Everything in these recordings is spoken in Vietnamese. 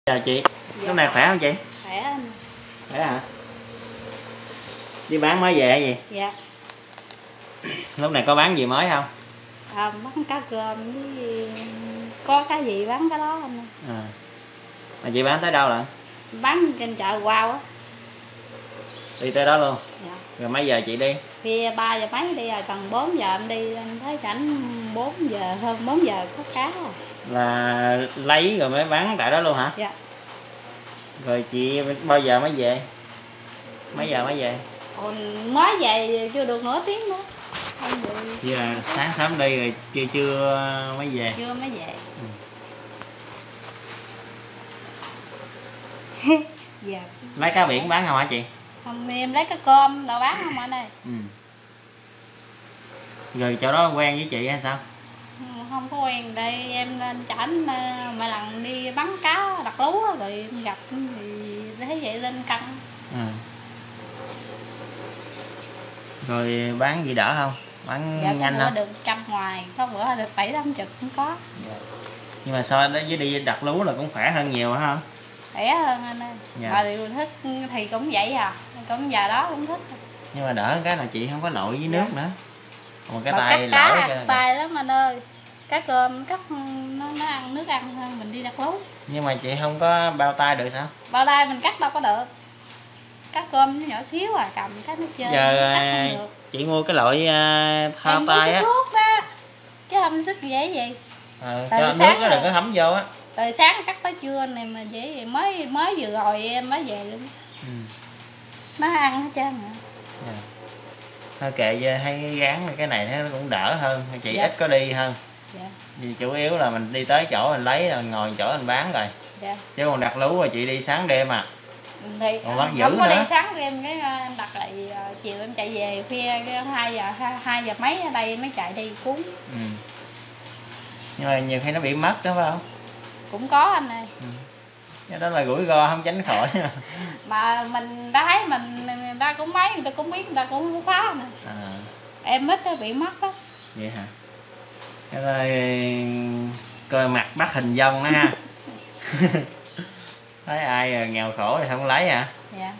Chào chị, Dạ. lúc này khỏe không chị? Khỏe anh. Khỏe hả? Đi bán mới về hay gì? Dạ. Lúc này có bán gì mới không? Bán cá cơm với có cái gì bán cái đó anh. Mà chị bán tới đâu rồi? Bán trên chợ Quao á. Đi tới đó luôn? Dạ. Rồi mấy giờ chị đi? Khi 3 giờ mấy đi rồi, cần 4 giờ em đi, em thấy cảnh 4 giờ, hơn 4 giờ có cá rồi. Là lấy rồi mới bán tại đó luôn hả? Dạ. Rồi chị bao giờ mới về? Mấy giờ mới về? Mới về chưa được nửa tiếng nữa. Vậy là sáng sớm đi rồi chưa mới về? Chưa mới về. Dạ. Lấy cá biển bán không hả chị? Không, em lấy cái cơm đồ bán không anh ơi. Rồi chỗ đó quen với chị hay sao? Không có quen, đây em lên chảnh mấy lần đi bắn cá đặt lú rồi em gặp thì thấy vậy lên cân. Rồi bán gì đỡ không? Bán Dạ, nhanh có bữa không? được 100 ngoài, có bữa được 7-80 cũng có. Dạ. Nhưng mà so với đi đặt lú là cũng khỏe hơn nhiều hả không? Khỏe hơn anh ơi. Dạ. Mà điều thích thì cũng vậy à, cũng giờ đó cũng thích. Nhưng mà đỡ cái là chị không có lội với nước nữa. Còn cái mà tay cắt cá lỗi ăn tay lắm anh ơi. Cá cơm cắt nó ăn nước ăn hơn mình đi đặt lú. Nhưng mà chị không có bao tay được sao? Bao tay mình cắt đâu có được. Cá cơm nó nhỏ xíu à, cầm cái nó chơi. Giờ cắt không được. chị mua cái loại thao Em tay á. thuốc đó. Chứ không sức dễ gì. Cho nước nó đừng có thấm vô á. Từ sáng cắt tới trưa này mà dễ vậy, mới vừa rồi em mới về luôn. Nó ăn hết trơn hả? Thôi kệ, thấy gán cái này nó cũng đỡ hơn, chị Dạ. ít có đi hơn. Dạ. Vì chủ yếu là mình đi tới chỗ mình lấy rồi mình ngồi chỗ mình bán rồi. Dạ. Chứ còn đặt lú rồi chị đi sáng đêm à. Thì còn bắt giữ không có nữa. đi sáng em cái em đặt lại chiều em chạy về khuya 2 giờ mấy ở đây mới chạy đi cuốn. Nhưng mà nhiều khi nó bị mất đó phải không? Cũng có anh ơi. Cái đó là rủi ro không tránh khỏi. Mà mình đã thấy người ta cũng mấy, người ta cũng biết, người ta cũng không phá nè. Em ít nó bị mất đó. Vậy hả? Cái đó coi mặt bắt hình dong đó ha. Thấy ai nghèo khổ thì không lấy hả? Dạ.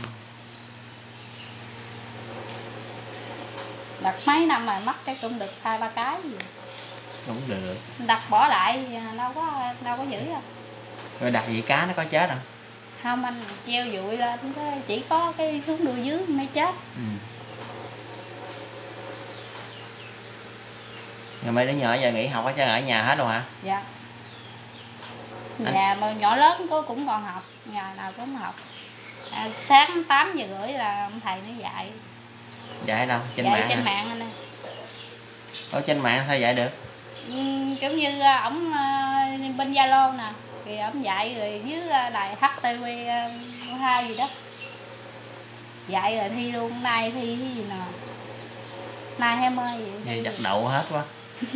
Đặt mấy năm mà mất cái cũng được 2-3 cái gì. Cũng được. Đặt bỏ lại đâu có giữ đâu. Rồi đặt gì cá nó có chết không? Không anh, treo dụi lên chỉ có cái xuống đuôi dưới mới chết. Rồi mấy đứa nhỏ giờ nghỉ học chứ ở nhà hết rồi hả? Dạ. Nhà mà nhỏ lớn cũng còn học, nhà nào cũng học. Sáng 8 giờ rưỡi là ông thầy nó dạy. Dạy đâu? Trên dạy mạng trên hả? mạng anh ơi. Ở trên mạng sao dạy được? Giống như ổng bên Zalo nè, thì ổng dạy rồi với đài HTV2 gì đó. Dạy rồi thi luôn, nay thi cái gì nè. Nay 20 vậy. Vậy đặt đậu hết quá.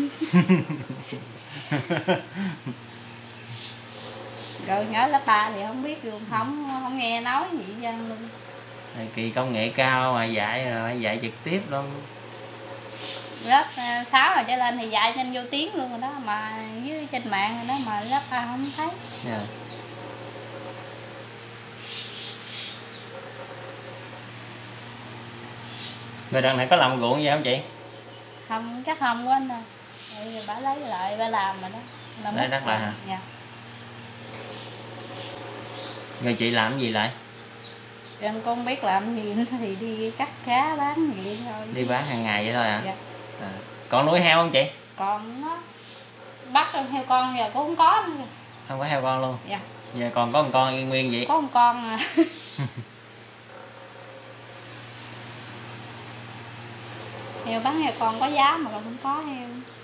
Rồi nhỏ lớp 3 thì không biết luôn, không nghe nói gì dân luôn. Kỳ công nghệ cao mà dạy trực tiếp luôn. Lớp 6 rồi trở lên thì dạy nhanh vô tiếng luôn rồi đó, mà với trên mạng rồi đó, mà lớp 3 không thấy. Yeah. Rồi đợt này có làm ruộng gì không chị? Không, chắc không quá anh ơi. Bây giờ bà lấy lại, bà làm rồi đó. Lấy đất lại hả? Dạ. Rồi chị làm cái gì lại? Em cũng không biết làm gì nữa, thì đi cắt cá bán vậy thôi. Đi bán hàng ngày vậy thôi à? Dạ. Còn nuôi heo không chị? Còn nó bắt heo con giờ cũng không có nữa. Không có heo con luôn? Dạ. Giờ còn có một con yên nguyên vậy? Có một con à. Heo bán heo con có giá mà còn không có heo.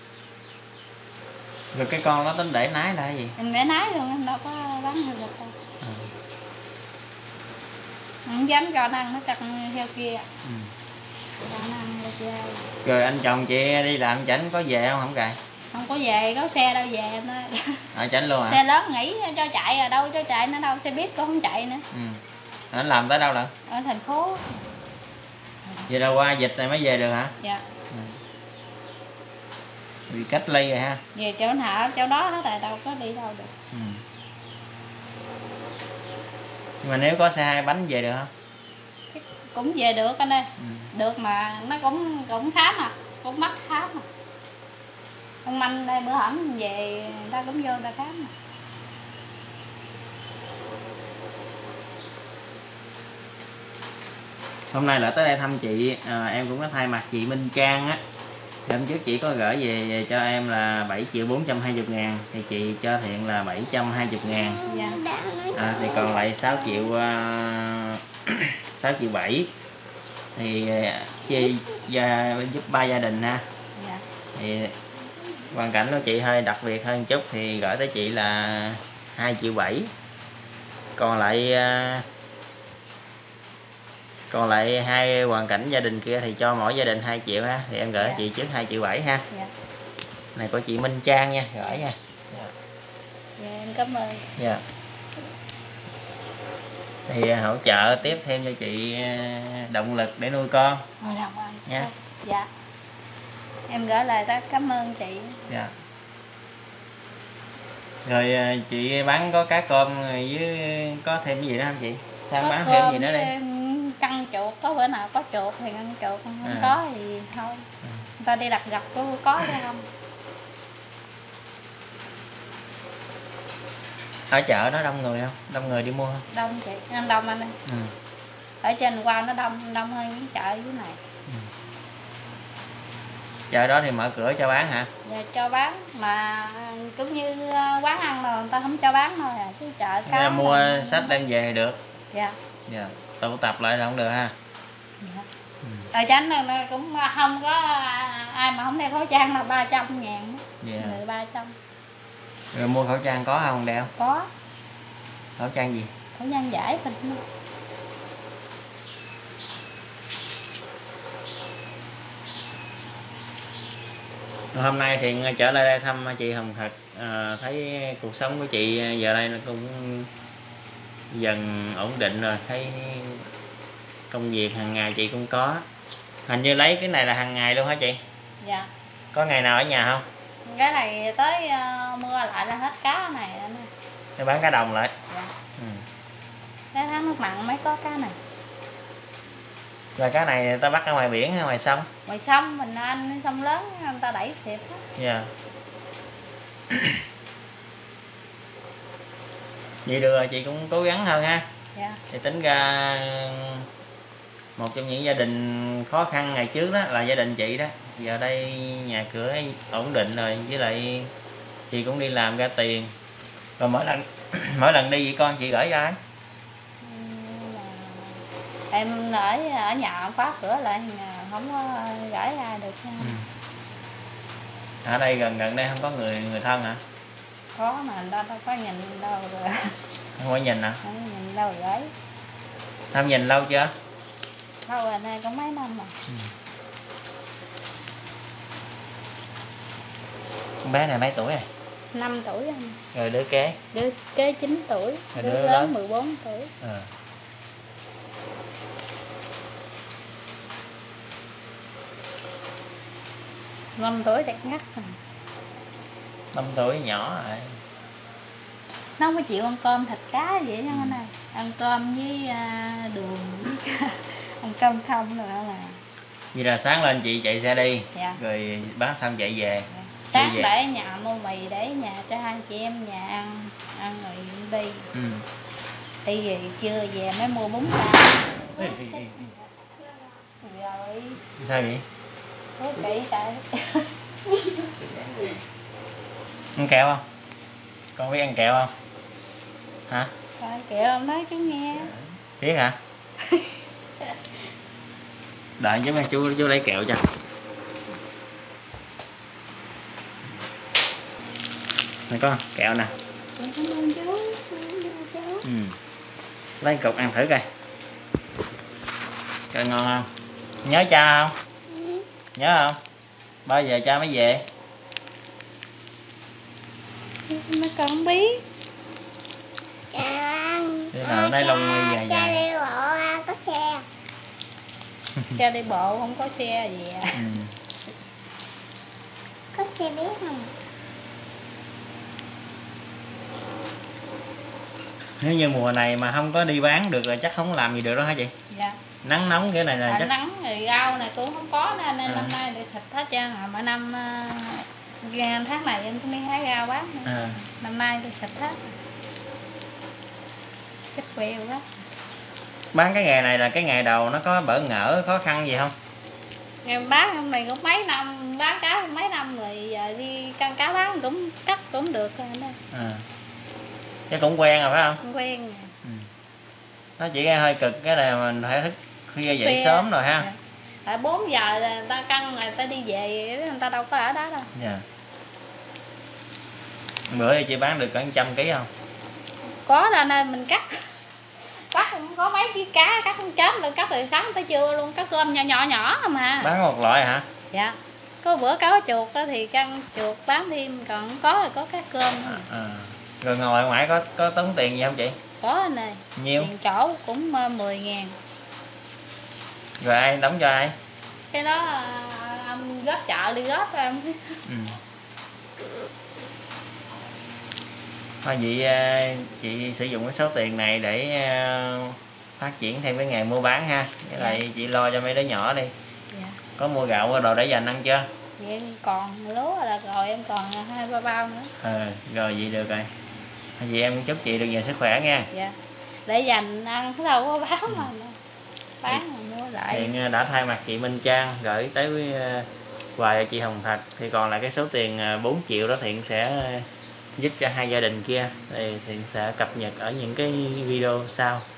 Rồi cái con đó tính để nái là cái gì? Em để nái luôn, em đâu có bán heo được đâu. Không dám cho nó ăn, nó chặt heo kia. Cho nó ăn heo kia. Rồi anh chồng chị đi làm chảnh có về không gầy? Không có về, có xe đâu về anh ơi. Ở chảnh luôn hả? Xe lớn nghỉ cho chạy rồi đâu cho chạy nữa đâu, xe buýt cũng không chạy nữa. Anh làm tới đâu lận? Ở thành phố. Vậy đâu qua dịch này mới về được hả? Dạ. Bị cách ly rồi ha? Về chỗ nào chỗ đó hết rồi, đâu có đi đâu được. Nhưng mà nếu có xe 2 bánh về được không? Cũng về được anh ơi. Ừ. Được mà nó cũng khá mà, cũng mắc khá mà. Con Manh đây bữa hổm về người ta cũng vô người ta khám mà. Hôm nay là tới đây thăm chị, em cũng có thay mặt chị Minh Trang á. Hôm trước chị có gửi về cho em là 7.420.000 thì chị cho Thiện là 720.000. Dạ. Thì còn lại 6 triệu 6 triệu 7 thì chia giúp 3 gia đình ha. Dạ. Thì hoàn cảnh của chị hơi đặc biệt hơn chút thì gửi tới chị là 2 triệu 7. Còn lại hai hoàn cảnh gia đình kia thì cho mỗi gia đình 2 triệu ha. Thì em gửi chị trước 2 triệu 7 ha. Dạ. Này của chị Minh Trang nha, gửi nha. Dạ em cảm ơn. Dạ. Thì hỗ trợ tiếp thêm cho chị động lực để nuôi con. Đồng ơn. Nha. Dạ. Em gửi lời ta cảm ơn chị. Dạ. Rồi chị bán có cá cơm với có thêm cái gì nữa không chị? Sao Có bán thêm gì nữa đi? Căng chuột, có bữa nào có chuột thì ăn chuột, không có thì thôi. Ừ. Người ta đi đặt gặp có hay không? Ở chợ đó đông người không? Đông người đi mua không? Đông chị, anh đông anh ơi. Ừ. Ở trên qua nó đông hơn những chợ dưới này. Ừ. Chợ đó thì mở cửa cho bán hả? Dạ cho bán mà cũng như quán ăn rồi người ta không cho bán thôi à, chứ chợ cá mua sách đem về thì được. Dạ. Dạ. Tụ tập lại là không được ha. Dạ. Ừ. Ở chánh cũng không có ai mà không đeo khẩu trang là 300.000. Dạ. 300. Rồi mua khẩu trang có không đeo? Có. Khẩu trang gì? Khẩu trang giải thịt. Hôm nay thì trở lại đây thăm chị Hồng Thật, thấy cuộc sống của chị giờ đây nó cũng dần ổn định rồi, thấy công việc hàng ngày chị cũng có. Hình như lấy cái này là hàng ngày luôn hả chị? Dạ. Có ngày nào ở nhà không? Cái này tới mưa lại là hết cá này anh ơi. Để bán cá đồng lại. Dạ. Ừ. Cái tháng nước mặn mới có cá này. Rồi cá này người ta bắt ở ngoài biển hay ngoài sông? Ngoài sông mình anh sông lớn người ta đẩy xịp á. Dạ. Vậy được rồi, chị cũng cố gắng hơn ha. Dạ. Thì tính ra một trong những gia đình khó khăn ngày trước đó là gia đình chị đó. Giờ đây nhà cửa ổn định rồi, với lại chị cũng đi làm ra tiền. Rồi mỗi lần đi với con chị gửi ra ấy. Em ở nhà khóa cửa lại không có gửi ra được nha. Ừ. Ở đây gần đây không có người thân hả? Có mà đâu có nhìn đâu rồi. Không có nhìn hả? Không có nhìn đâu gửi. Không nhìn lâu chưa? Lâu rồi nay cũng mấy năm rồi. Ừ. Con bé này mấy tuổi rồi? 5 tuổi anh. Rồi đứa kế? Đứa kế 9 tuổi. Rồi Đứa đứa lớn lớn? 14 tuổi. Ừ. Năm tuổi đẹp ngắt rồi. 5 tuổi nhỏ rồi. Nó không có chịu ăn cơm thịt cá vậy nha anh ơi. Ăn cơm với đường với ăn cơm không rồi là. Vậy là sáng lên chị chạy xe đi. Dạ. Rồi bán xong chạy về. Sáng về. để nhà mua mì để nhà cho hai chị em nhà ăn rồi đi. Ừ. Đi về trưa về mới mua bún rau. Rồi. Sao vậy? Thế kỹ tại. Ăn kẹo không? Con biết ăn kẹo không? Hả? Coi kẹo ông nói chú nghe. Biết hả? Đợi chứ chú lấy kẹo cho. Này có kẹo nè. Cảm ơn chú. Ừ. Lấy cục ăn thử coi. Coi ngon không? Nhớ cha không? Ừ. Nhớ không? Bao giờ cha mới về? Nó còn không biết. Thế nào đây lông dài dài. Cha đi bộ có xe. Cha đi bộ không có xe gì à. Ừ. Có xe biết không? Nếu như mùa này mà không có đi bán được là chắc không làm gì được đâu hả chị? Dạ. Nắng nóng cái này là chắc Nắng thì rau này cũng không có nên À. năm nay để xịt hết trơn à. Mỗi năm tháng này em cũng đi hái rau bán nữa. À. Năm nay để xịt hết. Chết quẹo quá. bán cái nghề này là cái nghề đầu nó có bỡ ngỡ khó khăn gì không? Em bán này cũng mấy năm, bán cá cũng mấy năm rồi, giờ đi cân cá bán cũng cắt cũng được rồi đó. À. Chứ cũng quen rồi phải không? Không quen rồi. Ừ. Nó chỉ hơi cực cái là mình phải thức khuya dậy Khuya. sớm rồi ha. Dạ. Tại 4 giờ là người ta cân rồi người ta đi về, người ta đâu có ở đó đâu. Dạ. Bữa thì chị bán được cỡ 100 kg không? Có ra nên mình cắt cũng có mấy ký cá, cắt không chết được, cắt từ sáng tới trưa luôn, cá cơm nhỏ nhỏ mà. Bán một loại hả? Dạ. Có bữa cá chuột đó thì cân chuột bán thêm, còn không có thì có cá cơm nữa. Rồi ngồi ngoài có tốn tiền gì không chị? Có anh ơi. Nhiêu? Tiền chỗ cũng 10.000. Rồi ai đóng cho ai? Cái đó ông góp chợ đi góp rồi ông. Ừ. Thôi vậy chị sử dụng cái số tiền này để phát triển thêm cái nghề mua bán ha. Với lại chị lo cho mấy đứa nhỏ đi. Dạ. Có mua gạo mua đồ để dành ăn chưa? Vậy còn lúa là rồi em còn 2-3 bao nữa. Rồi vậy được rồi. Vậy em chúc chị được nhiều sức khỏe nha. Dạ. Để dành ăn đâu có bán mà. Bán mà mua lại. Hiện đã thay mặt chị Minh Trang gửi tới quà cho chị Hồng Thạch, thì còn lại cái số tiền 4 triệu đó Thiện sẽ giúp cho hai gia đình kia, thì Thiện sẽ cập nhật ở những cái video sau.